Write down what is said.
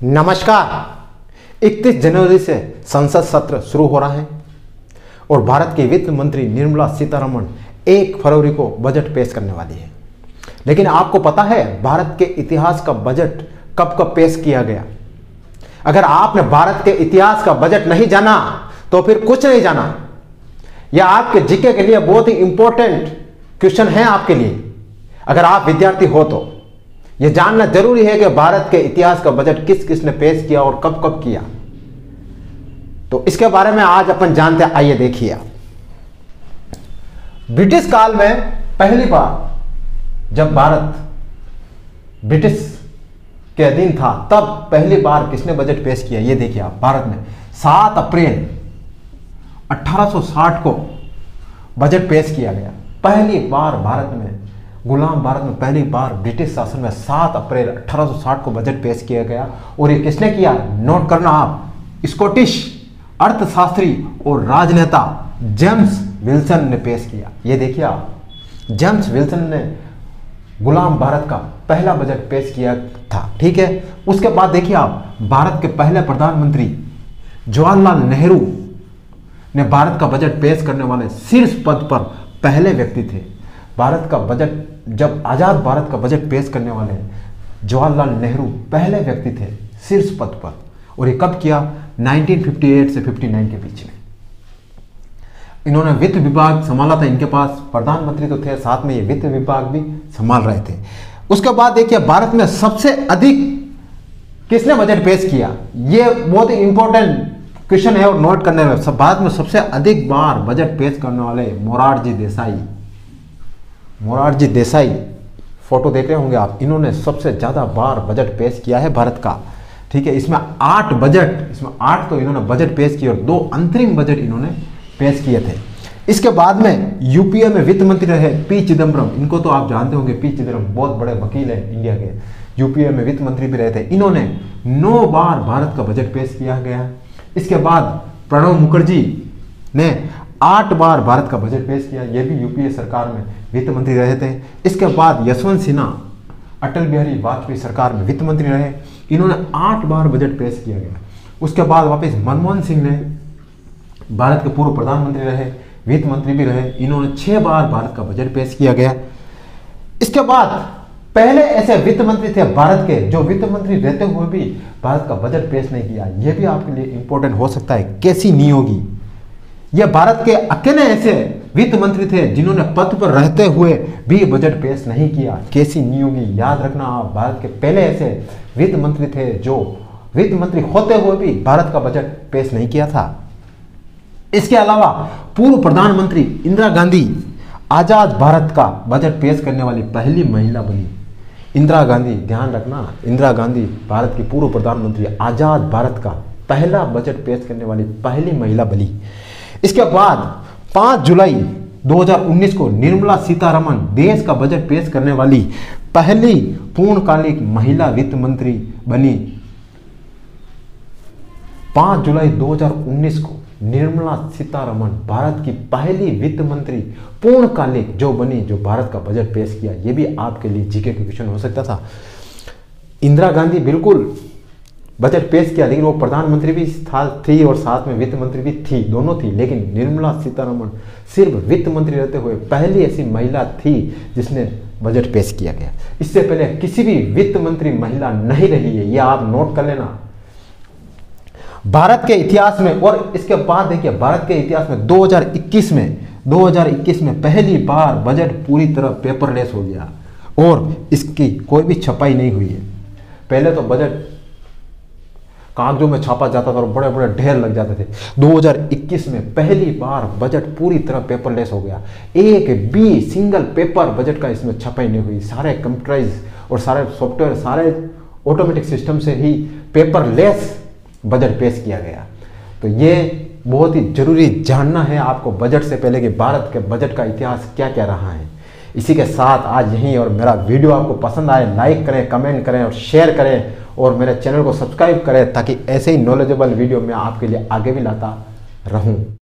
नमस्कार। 31 जनवरी से संसद सत्र शुरू हो रहा है और भारत की वित्त मंत्री निर्मला सीतारमण 1 फरवरी को बजट पेश करने वाली है। लेकिन आपको पता है भारत के इतिहास का बजट कब कब पेश किया गया? अगर आपने भारत के इतिहास का बजट नहीं जाना तो फिर कुछ नहीं जाना। यह आपके जीके के लिए बहुत ही इंपॉर्टेंट क्वेश्चन है आपके लिए। अगर आप विद्यार्थी हो तो यह जानना जरूरी है कि भारत के इतिहास का बजट किस किसने पेश किया और कब कब किया। तो इसके बारे में आज अपन जानते हैं। आइए देखिए। ब्रिटिश काल में पहली बार जब भारत ब्रिटिश के अधीन था तब पहली बार किसने बजट पेश किया? ये देखिए आप। भारत में 7 अप्रैल 1860 को बजट पेश किया गया। पहली बार भारत में, गुलाम भारत में पहली बार ब्रिटिश शासन में 7 अप्रैल 1860 को बजट पेश किया गया। और ये किसने किया? नोट करना आप। स्कॉटिश अर्थशास्त्री और राजनेता जेम्स विल्सन ने पेश किया। ये देखिए आप, जेम्स विल्सन ने गुलाम भारत का पहला बजट पेश किया था। ठीक है। उसके बाद देखिए आप, भारत के पहले प्रधानमंत्री जवाहरलाल नेहरू ने भारत का बजट पेश करने वाले शीर्ष पद पर पहले व्यक्ति थे। भारत का बजट, जब आजाद भारत का बजट पेश करने वाले जवाहरलाल नेहरू पहले व्यक्ति थे शीर्ष पद पर। और ये कब किया? 1958 से 59 के बीच में। इन्होंने वित्त विभाग संभाला था। इनके पास प्रधानमंत्री तो थे, साथ में ये वित्त विभाग भी संभाल रहे थे। उसके बाद देखिए, भारत में सबसे अधिक किसने बजट पेश किया? ये बहुत ही इंपॉर्टेंट क्वेश्चन है और नोट करने में। भारत में सबसे अधिक बार बजट पेश करने वाले मोरारजी देसाई फोटो देख रहे होंगे आप। इन्होंने सबसे ज्यादा बार बजट पेश किया है भारत का। ठीक है। इसमें 8 तो इन्होंने बजट पेश किए और 2 अंतरिम बजट इन्होंने पेश किए थे। इसके बाद में यूपीए में वित्त मंत्री रहे पी चिदम्बरम। इनको तो आप जानते होंगे, पी चिदम्बरम बहुत बड़े वकील हैं इंडिया के। यूपीए में वित्त मंत्री भी रहे थे। इन्होंने 9 बार भारत का बजट पेश किया गया। इसके बाद प्रणब मुखर्जी ने 8 बार भारत का बजट पेश किया। यह भी यूपीए सरकार में वित्त मंत्री रहे थे। इसके बाद यशवंत सिन्हा अटल बिहारी वाजपेयी सरकार में वित्त मंत्री रहे। इन्होंने 8 बार बजट पेश किया गया। उसके बाद वापस मनमोहन सिंह ने, भारत के पूर्व प्रधानमंत्री रहे, वित्त मंत्री भी रहे। इन्होंने 6 बार भारत का बजट पेश किया गया। इसके बाद पहले ऐसे वित्त मंत्री थे भारत के जो वित्त मंत्री रहते हुए भी भारत का बजट पेश नहीं किया। यह भी आपके लिए इंपॉर्टेंट हो सकता है। केसी नियोगी, यह भारत के अकेले ऐसे वित्त मंत्री थे जिन्होंने पद पर रहते हुए भी बजट पेश नहीं किया। केसी नियोगी, याद रखना आप, भारत के पहले ऐसे वित्त मंत्री थे जो वित्त मंत्री होते हुए भी भारत का बजट पेश नहीं किया था। इसके अलावा पूर्व प्रधानमंत्री इंदिरा गांधी आजाद भारत का बजट पेश करने वाली पहली महिला बनी। इंदिरा गांधी, ध्यान रखना, इंदिरा गांधी भारत की पूर्व प्रधानमंत्री, आजाद भारत का पहला बजट पेश करने वाली पहली महिला बनी। इसके बाद 5 जुलाई 2019 को निर्मला सीतारमण देश का बजट पेश करने वाली पहली पूर्णकालिक महिला वित्त मंत्री बनी। 5 जुलाई 2019 को निर्मला सीतारमण भारत की पहली वित्त मंत्री पूर्णकालिक जो बनी, जो भारत का बजट पेश किया। यह भी आपके लिए जीके का क्वेश्चन हो सकता था। इंदिरा गांधी बिल्कुल बजट पेश किया, लेकिन वो प्रधानमंत्री भी थी और साथ में वित्त मंत्री भी थी, दोनों थी। लेकिन निर्मला सीतारमण सिर्फ वित्त मंत्री रहते हुए पहली ऐसी महिला थी जिसने बजट पेश किया गया। इससे पहले किसी भी वित्त मंत्री महिला नहीं रही है, यह आप नोट कर लेना भारत के इतिहास में। और इसके बाद देखिए, भारत के इतिहास में 2021 में पहली बार बजट पूरी तरह पेपरलेस हो गया और इसकी कोई भी छपाई नहीं हुई है। पहले तो बजट कागजों में छापा जाता था और बड़े बड़े ढेर लग जाते थे। 2021 में पहली बार बजट पूरी तरह पेपरलेस हो गया। एक भी सिंगल पेपर बजट का इसमें छपाई नहीं हुई। सारे कंप्यूटराइज और सारे सॉफ्टवेयर, सारे ऑटोमेटिक सिस्टम से ही पेपरलेस बजट पेश किया गया। तो ये बहुत ही जरूरी जानना है आपको बजट से पहले कि भारत के बजट का इतिहास क्या क्या रहा है। इसी के साथ आज यहीं, और मेरा वीडियो आपको पसंद आए लाइक करें, कमेंट करें और शेयर करें और मेरे चैनल को सब्सक्राइब करें ताकि ऐसे ही नॉलेजेबल वीडियो मैं आपके लिए आगे भी लाता रहूं।